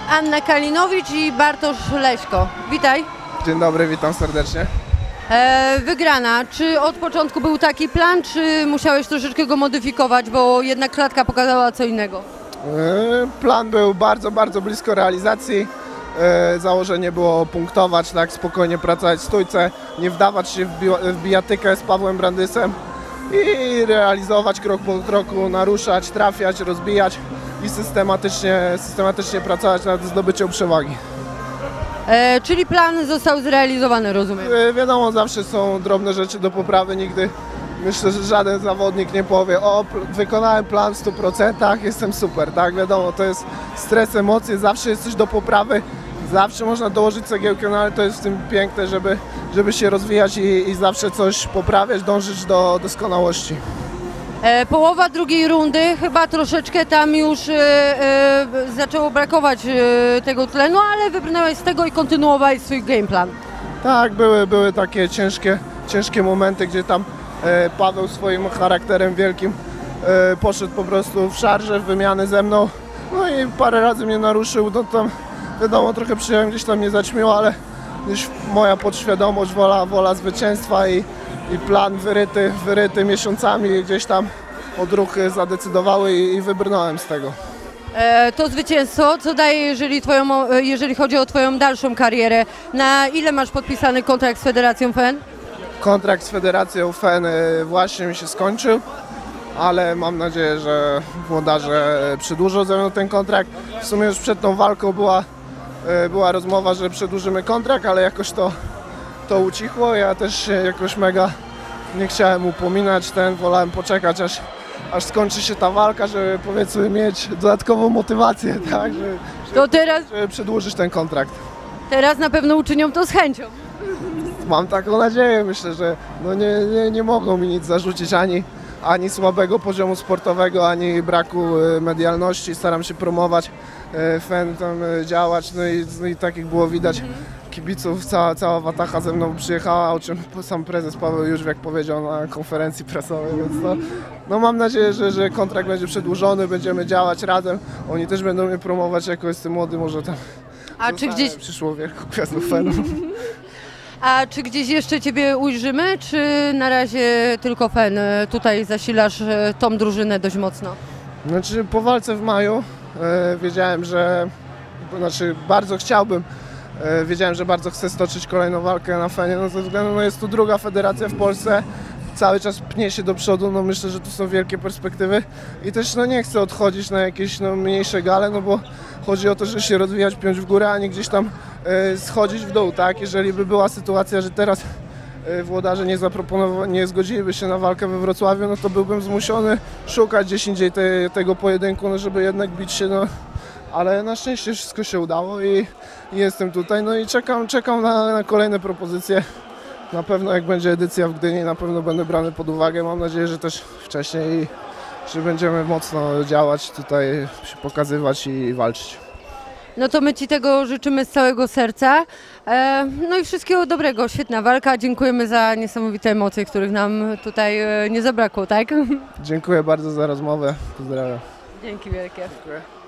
Anna Kalinowicz i Bartosz Leśko. Witaj. Dzień dobry, witam serdecznie. Wygrana. Czy od początku był taki plan, czy musiałeś troszeczkę go modyfikować, bo jednak klatka pokazała co innego? Plan był bardzo blisko realizacji. Założenie było punktować, tak spokojnie pracować w stójce, nie wdawać się w bijatykę z Pawłem Brandysem i realizować krok po kroku, naruszać, trafiać, rozbijać i systematycznie pracować nad zdobyciem przewagi. Czyli plan został zrealizowany, rozumiem? Wiadomo, zawsze są drobne rzeczy do poprawy, nigdy myślę, że żaden zawodnik nie powie: o, wykonałem plan w 100%, jestem super, tak? Wiadomo, to jest stres, emocje, zawsze jest coś do poprawy, zawsze można dołożyć cegiełkę, no ale to jest w tym piękne, żeby się rozwijać i zawsze coś poprawiać, dążyć do doskonałości. Połowa drugiej rundy, chyba troszeczkę tam już zaczęło brakować tego tlenu, ale wybrnąłeś z tego i kontynuowałeś swój game plan. Tak, były takie ciężkie momenty, gdzie tam Paweł swoim charakterem wielkim poszedł po prostu w szarże, w wymiany ze mną, no i parę razy mnie naruszył, no tam wiadomo, trochę przyjąłem, gdzieś tam mnie zaćmiło, ale gdzieś moja podświadomość, wola zwycięstwa i plan wyryty miesiącami, gdzieś tam odruchy zadecydowały i wybrnąłem z tego. To zwycięstwo, co daje, jeżeli chodzi o Twoją dalszą karierę? Na ile masz podpisany kontrakt z Federacją FEN? Kontrakt z Federacją FEN właśnie mi się skończył, ale mam nadzieję, że włodarze przedłużą ze mną ten kontrakt. W sumie już przed tą walką była rozmowa, że przedłużymy kontrakt, ale jakoś to ucichło. Ja też jakoś mega nie chciałem upominać, wolałem poczekać, aż skończy się ta walka, żeby powiedzmy mieć dodatkową motywację, tak, żeby przedłużyć ten kontrakt. Teraz na pewno uczynią to z chęcią. Mam taką nadzieję, myślę, że no nie mogą mi nic zarzucić, ani słabego poziomu sportowego, ani braku medialności. Staram się promować, FEN tam działać, no i tak jak było widać, kibiców, cała watacha ze mną przyjechała, o czym sam prezes Paweł Jóźwiak powiedział na konferencji prasowej, więc no mam nadzieję, że kontrakt będzie przedłużony, będziemy działać razem, oni też będą mnie promować, jako jestem młody, może tam przyszło wieku gwiazdu FEN-u. A czy gdzieś jeszcze Ciebie ujrzymy, czy na razie tylko FEN tutaj zasilasz tą drużynę dość mocno? Znaczy po walce w maju wiedziałem, bardzo chciałbym, wiedziałem, że bardzo chcę stoczyć kolejną walkę na FEN-ie, no ze względu, no jest tu druga federacja w Polsce, cały czas pnie się do przodu, no myślę, że tu są wielkie perspektywy i też no nie chcę odchodzić na jakieś mniejsze gale, no bo chodzi o to, żeby się rozwijać, piąć w górę, a nie gdzieś tam schodzić w dół, tak? Jeżeli by była sytuacja, że teraz włodarze nie zgodziliby się na walkę we Wrocławiu, no to byłbym zmuszony szukać gdzieś indziej tego pojedynku, no żeby jednak bić się, no ale na szczęście wszystko się udało i jestem tutaj, no i czekam na kolejne propozycje. Na pewno jak będzie edycja w Gdyni, na pewno będę brany pod uwagę, mam nadzieję, że też wcześniej, że będziemy mocno działać tutaj, się pokazywać i walczyć. No to my Ci tego życzymy z całego serca. No i wszystkiego dobrego, świetna walka. Dziękujemy za niesamowite emocje, których nam tutaj nie zabrakło, tak? Dziękuję bardzo za rozmowę. Pozdrawiam. Dzięki wielkie. Dziękuję.